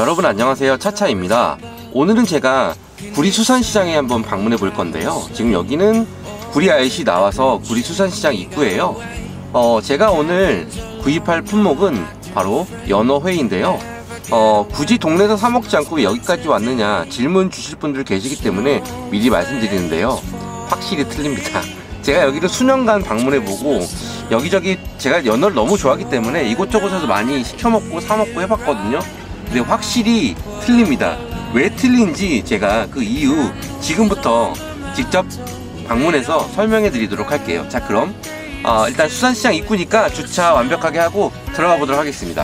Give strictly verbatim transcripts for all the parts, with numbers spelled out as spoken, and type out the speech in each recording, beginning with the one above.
여러분 안녕하세요, 차차입니다. 오늘은 제가 구리 수산시장에 한번 방문해 볼 건데요. 지금 여기는 구리 아이씨 나와서 구리 수산시장 입구예요. 어, 제가 오늘 구입할 품목은 바로 연어회인데요. 어, 굳이 동네에서 사 먹지 않고 왜 여기까지 왔느냐 질문 주실 분들 계시기 때문에 미리 말씀드리는데요. 확실히 틀립니다. 제가 여기를 수년간 방문해보고 여기저기 제가 연어를 너무 좋아하기 때문에 이곳저곳에서 많이 시켜먹고 사먹고 해봤거든요. 근데 확실히 틀립니다. 왜 틀린지 제가 그 이유 지금부터 직접 방문해서 설명해 드리도록 할게요. 자, 그럼 어, 일단 수산시장 입구니까 주차 완벽하게 하고 들어가 보도록 하겠습니다.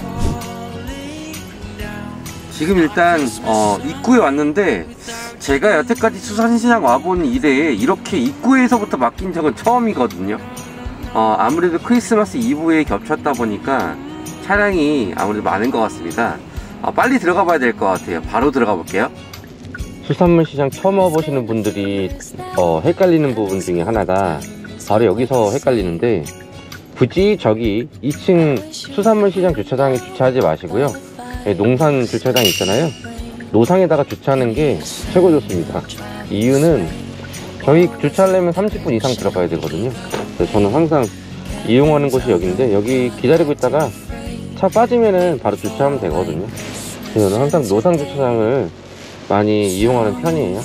지금 일단 어, 입구에 왔는데 제가 여태까지 수산시장 와본 이래에 이렇게 입구에서부터 막힌 적은 처음이거든요. 어, 아무래도 크리스마스 이브에 겹쳤다 보니까 차량이 아무래도 많은 것 같습니다. 어, 빨리 들어가 봐야 될 것 같아요. 바로 들어가 볼게요. 수산물 시장 처음 와보시는 분들이 어, 헷갈리는 부분 중에 하나가 바로 여기서 헷갈리는데, 굳이 저기 이 층 수산물 시장 주차장에 주차하지 마시고요, 농산 주차장 있잖아요, 노상에다가 주차하는 게 최고 좋습니다. 이유는 저희 주차하려면 삼십 분 이상 들어가야 되거든요. 그래서 저는 항상 이용하는 곳이 여기인데, 여기 기다리고 있다가 차 빠지면은 바로 주차하면 되거든요. 그래서 저는 항상 노상 주차장을 많이 이용하는 편이에요.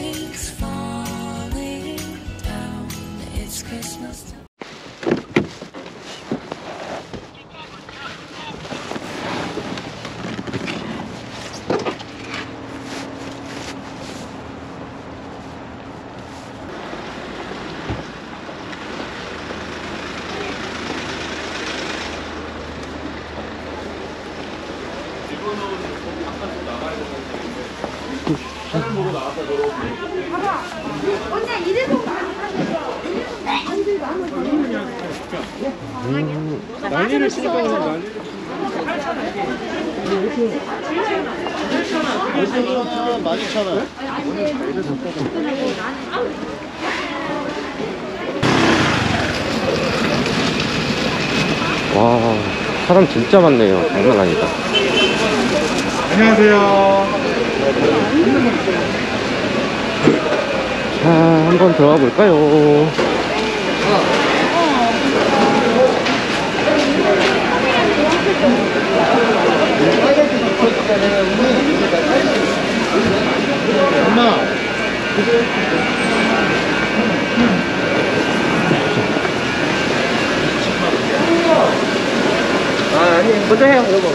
음, 난리를 치니까 난리를 만 이천 원. 와, 사람 진짜 많네요. 장난 아니다. 안녕하세요. 자, 한번 들어가 볼까요? 엄마. 아, 아니, 먼저 해요, 여보.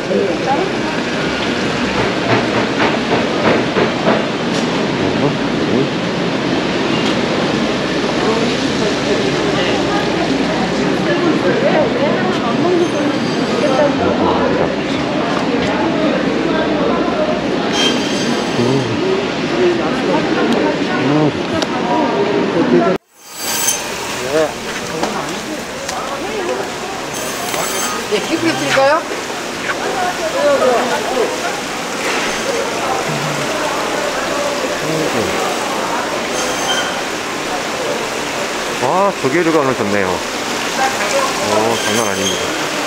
예, 키프 드릴까요? 와, 조개류가 오늘 좋네요. 오, 장난 아닙니다.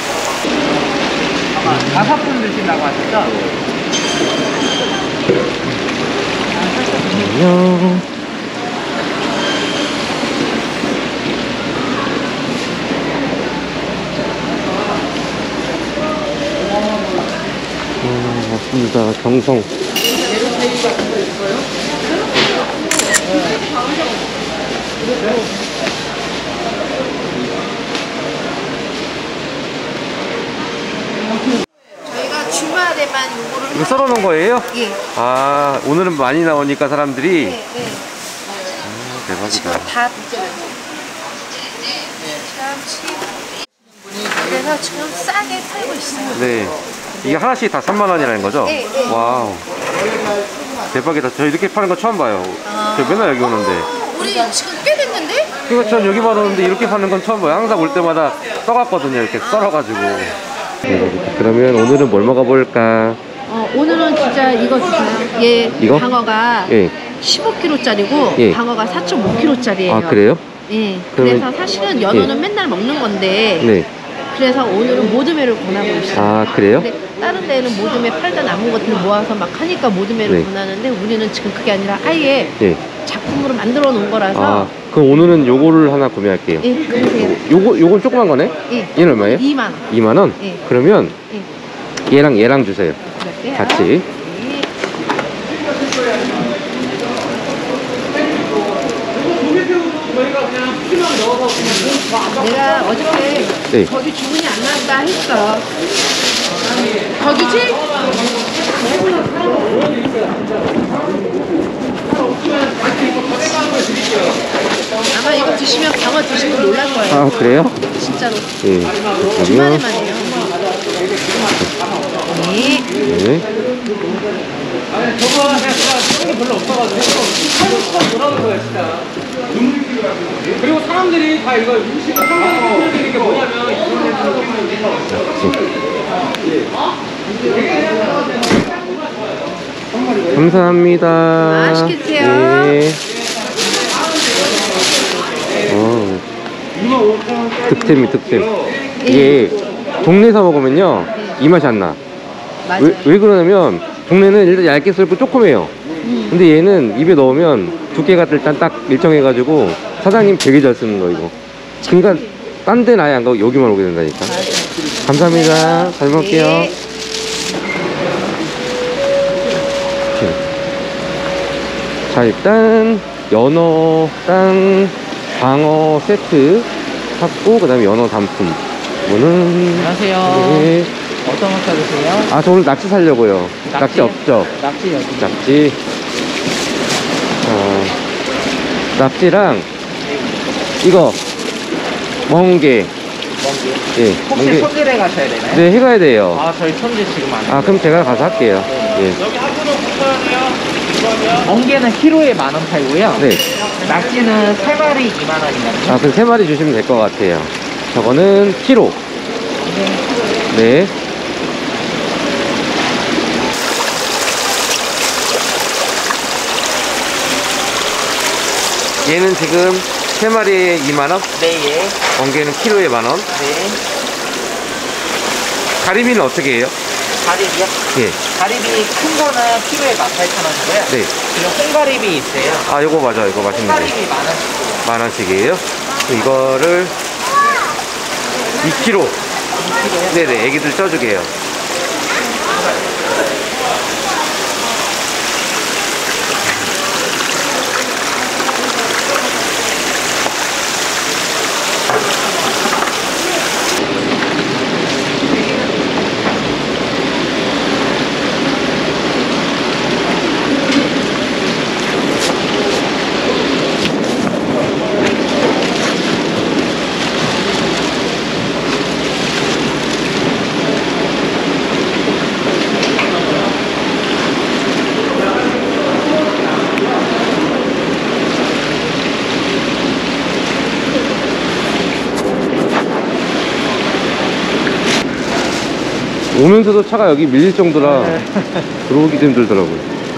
다섯 분 드신다고 하셨죠? 안녕. 음, 맞습니다. 경성. 저희가 주말에만 요거를 이거 썰어놓은 거예요? 예. 아, 오늘은 많이 나오니까 사람들이. 네, 네. 음, 대박이다. 다 참치. 그래서 지금 싸게 팔고 있어요. 네. 이게 하나씩 다 삼만 원이라는 거죠? 네, 네. 와우. 대박이다. 저 이렇게 파는 거 처음 봐요. 아. 저 맨날 여기 오는데. 우리 지금 꽤 됐는데? 그러니까 전 여기만 오는데 이렇게 파는 건 처음 봐요. 항상 올 때마다 써갔거든요. 이렇게 썰어가지고. 네, 그러면 오늘은 뭘 먹어볼까? 어, 오늘은 진짜 이거 주세요. 얘 이거? 방어가 예. 십오 킬로그램짜리고 예. 방어가 사 점 오 킬로그램짜리예요. 아, 그래요? 예. 그러면- 그래서 사실은 연어는 예. 맨날 먹는 건데 네. 그래서 오늘은 모듬회를 권하고 있어요. 아, 그래요? 근데 다른 데는 모듬회 팔다 남은 것들을 모아서 막 하니까 모듬회를 네. 권하는데 우리는 지금 그게 아니라 아예 예. 작품으로 만들어 놓은 거라서. 아, 그럼 오늘은 요거를 하나 구매할게요. 예, 그러세요. 요거, 요건 조그만 거네? 예. 얘는 얼마예요? 이만 원. 이만 원? 예. 그러면 예. 얘랑 얘랑 주세요. 그럴게요. 같이. 예. 내가 어저께 네. 거기 주문이 안 나왔다 했어. 거기지? 아마 이거 드시면 광어 드시고 놀랄 거예요. 아, 그래요? 진짜로. 예. 주말에만 해요. 네. 네. 저거 그냥 그런 게 별로 없어가지고 한번 놀아는 거야 진짜. 그리고 사람들이 다 이거 음식을 상상하고 있는 게 뭐냐면 감사합니다. 맛있게 드세요. 네. 어. 득템이 득템. 이게 동네에서 먹으면요 이 맛이 안 나. 맞아. 왜, 왜 그러냐면 동네는 일단 얇게 썰고 조그매요. 음. 근데 얘는 입에 넣으면 두께가 일단 딱 일정해가지고 사장님 되게 잘 쓰는 거 이거. 그러니까 딴 데는 아예 안 가고 여기만 오게 된다니까. 맞아. 감사합니다. 잘 먹을게요. 네. 자, 일단 연어, 땅, 방어 세트 샀고 그 다음에 연어 단품. 이거는 안녕하세요. 네. 어떤 거 찾으세요? 아, 저 오늘 낙지 살려고요. 낙지, 낙지요? 없죠? 낙지 여기. 낙지. 어, 낙지랑 이거 멍게. 멍게. 예, 혹시 멍게. 손질해 가셔야 되나요? 네, 해가야 돼요. 아 저희 손질 지금 안 해요. 아, 그럼 제가 가서 할게요. 예. 멍게는 키로에 만 원 팔고요. 네. 낙지는 세 마리 이만 원이거든요. 아, 그럼 세 마리 주시면 될 것 같아요. 저거는 키로. 네. 얘는 지금 세 마리에 이만 원, 네, 예. 멍게는 키로에 만 원. 네. 가리비는 어떻게 해요? 가리비요? 예. 가리비 큰 거는 키로에 만 팔천 원이고요. 네. 지금 홍가리비 있어요. 아, 요거 맞아. 이거 맛있는데. 홍가리비 만 원씩. 만 원씩이에요. 이거를 이 킬로그램. 네네, 애기들 쪄주게요. 오면서도 차가 여기 밀릴 정도라 들어오기도 힘들더라고요.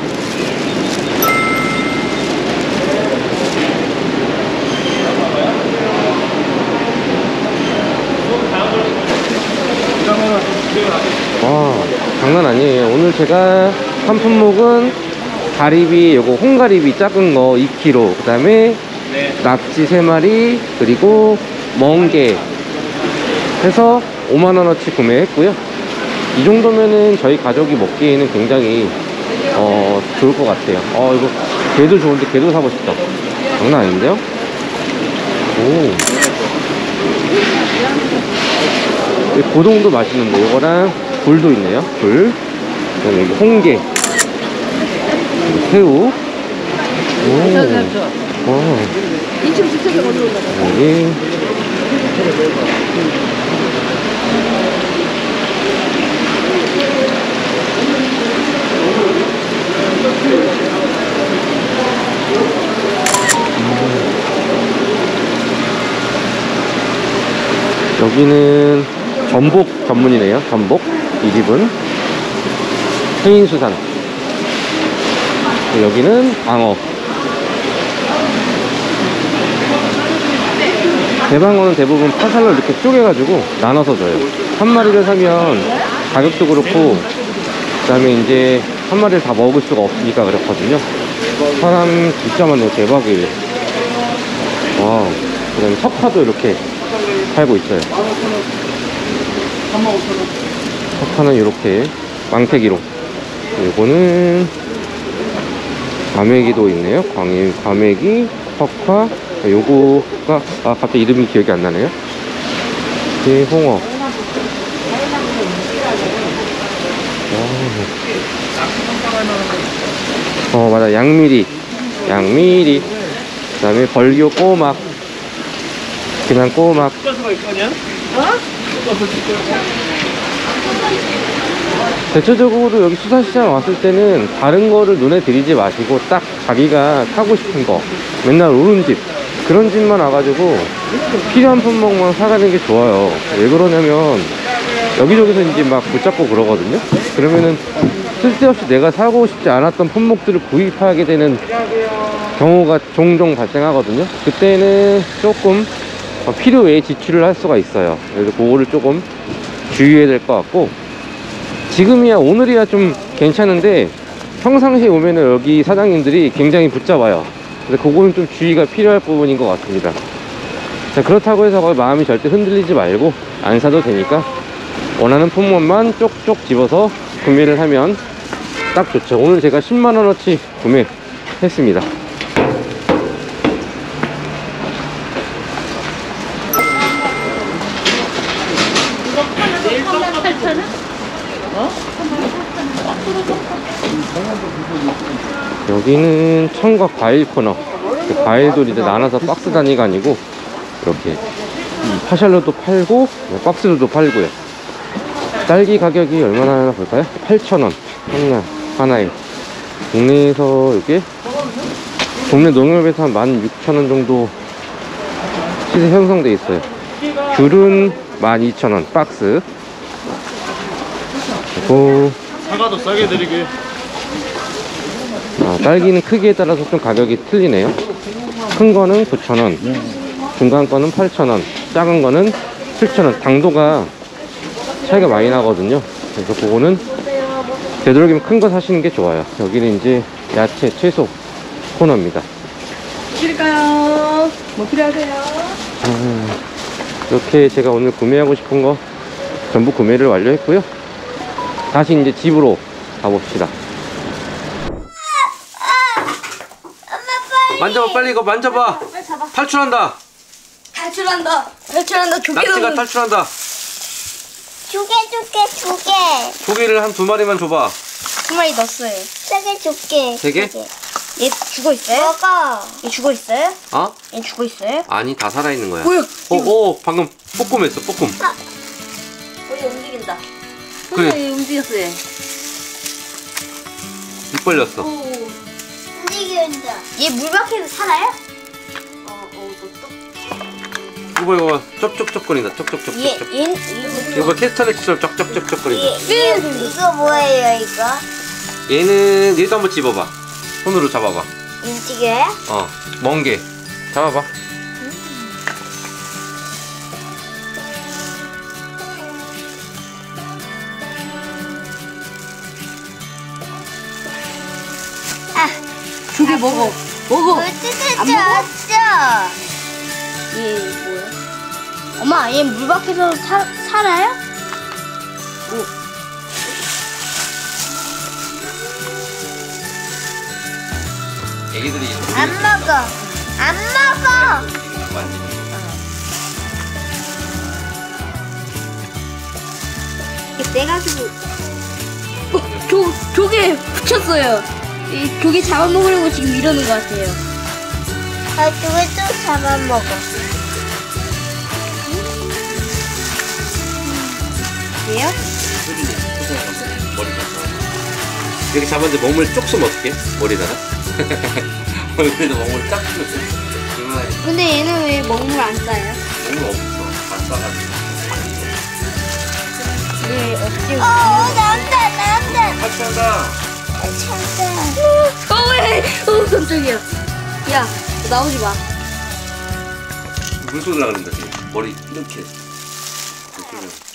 와, 장난 아니에요. 오늘 제가 한 품목은 가리비, 요거 홍가리비 작은 거 이 킬로그램, 그 다음에 낙지 세 마리, 그리고 멍게 해서 오만 원어치 구매했고요. 이 정도면은 저희 가족이 먹기에는 굉장히 어 좋을 것 같아요. 어 이거 게도 좋은데 게도 사고 싶다. 장난 아닌데요? 오, 이 고동도 맛있는데 이거랑 굴도 있네요. 굴, 그다음에 여기 홍게, 새우. 오, 와, 인천 직접적으로 올라가. 여기 여기는 전복 전문이네요. 전복. 이 집은 해인수산. 여기는 방어. 대방어는 대부분 파살로 이렇게 쪼개가지고 나눠서 줘요. 한 마리를 사면 가격도 그렇고, 그 다음에 이제 한 마리를 다 먹을 수가 없으니까 그렇거든요. 사람 진짜 많네요. 대박이에요. 와우. 그 다음에 석화도 이렇게 팔고 있어요. 석화는 이렇게 망태기로. 이거는 과메기도 있네요. 광일, 과메기, 석화. 요거가, 아, 갑자기 이름이 기억이 안 나네요. 이 홍어. 어, 맞아. 양미리. 양미리. 그 다음에 벌교 꼬막. 그냥 꼬막. 대체적으로 여기 수산시장 왔을 때는 다른 거를 눈에 들이지 마시고 딱 자기가 사고 싶은 거, 맨날 오는 집, 그런 집만 와가지고 필요한 품목만 사가는 게 좋아요. 왜 그러냐면 여기저기서 이제 막 붙잡고 그러거든요. 그러면은 쓸데없이 내가 사고 싶지 않았던 품목들을 구입하게 되는 경우가 종종 발생하거든요. 그때는 조금 필요 외에 지출을 할 수가 있어요. 그래서 그거를 조금 주의해야 될 것 같고, 지금이야 오늘이야 좀 괜찮은데 평상시에 오면은 여기 사장님들이 굉장히 붙잡아요. 그래서 그거는 좀 주의가 필요할 부분인 것 같습니다. 자, 그렇다고 해서 마음이 절대 흔들리지 말고 안 사도 되니까 원하는 품목만 쪽쪽 집어서 구매를 하면 딱 좋죠. 오늘 제가 십만 원어치 구매했습니다. 여기는 청과 과일 코너. 과일도 이제 나눠서 박스 단위가 아니고 이렇게 파샬로도 팔고 박스로도 팔고요. 딸기 가격이 얼마나 하나 볼까요? 팔천 원 하나, 하나에. 국내에서 이렇게 동네 농협에서 한 만 육천 원 정도 시세 형성돼 있어요. 귤은 만 이천 원 박스. 그리고 사과도 싸게 드리게. 아, 딸기는 크기에 따라서 좀 가격이 틀리네요. 큰 거는 구천 원, 중간 거는 팔천 원, 작은 거는 칠천 원. 당도가 차이가 많이 나거든요. 그래서 그거는 되도록이면 큰 거 사시는 게 좋아요. 여기는 이제 야채, 채소 코너입니다. 드릴까요? 뭐 필요하세요? 아, 이렇게 제가 오늘 구매하고 싶은 거 전부 구매를 완료했고요. 다시 이제 집으로 가봅시다. 만져봐, 빨리 이거 만져봐. 빨리 잡아. 탈출한다. 탈출한다. 탈출한다. 조개 낙지가 넣는. 탈출한다. 조개 줄게 조개 고기를 한 두 마리만 줘봐. 두 마리 넣었어요. 세개 줄게 세 개? 얘 죽어 있어요? 먹어 얘 죽어 있어요? 어? 얘 죽어 있어요? 아니, 다 살아있는 거야. 뭐야? 오, 오, 방금 뽀꼼했어, 뽀꼼. 거기 움직인다. 그래. 얘 움직였어요. 입 벌렸어. 움직인다 얘 물 밖에서 살아요? 어, 이거 이거 쩝쩝쩝거린다. 쩝쩝쩝쩝. 얘, 얘, 얘, 이거 캐스터넥처럼 쩝쩝쩝쩝거린다. 얘, 이거 뭐예요 이거? 얘는 얘도 한번 집어봐. 손으로 잡아봐. 움직여요? 어, 먼 게. 잡아봐. 조개 먹어. 먹어. 물 안 뜯어졌어 얘 뭐야? 엄마, 얘 물 밖에서 사, 살아요? 애기들이 안 먹어 안 먹어 이렇게 떼가지고. 어, 조, 조개 붙였어요. 이 조개 잡아먹으려고 지금 이러는 것 같아요. 아 조개 또 잡아먹어 얘요? 이렇게 잡았는데 먹물 쪽 쏘면 어떡해? 머리다가? 얼굴에도 먹물 딱 쏘면 근데 얘는 왜 먹물 안 싸요? 먹물 없어. 다 싸가지고. 얘 어떻게? 어 나온다 나온다 탈출한다. 참다 어 왜? 어 깜짝이야. 야 나오지 마. 물 쏟으려고 그런다 지금. 머리 이렇게 물 쏟으려고.